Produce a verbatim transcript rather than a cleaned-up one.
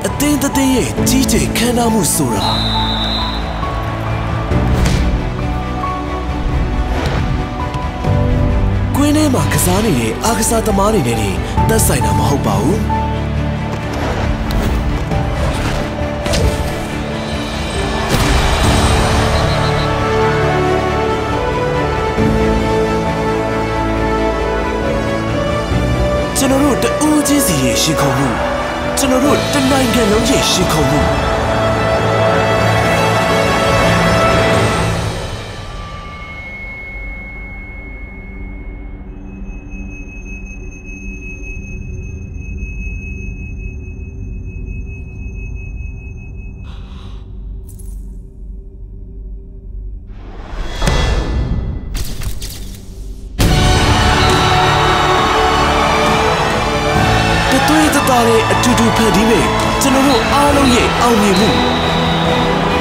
အသင်းတစ်သင်းရဲ့ကြီးကျယ်ခမ်းနားမှုဆိုတာကွင်းထဲမှာကစားနေတဲ့အားကစားသမားတွေနဲ့သက်ဆိုင်တာမဟုတ်ပါဘူးကျွန်တော်တို့တဦးချင်းစီရဲ့ရှိခုံမှုကျွန်တော်တို့တနိုင်ငံလုံးရဲ့ရှိခုံမှုအတူတူဖန်တီးမယ်ကျွန်တော်တို့အားလုံးရဲ့အောင်မြင်မှု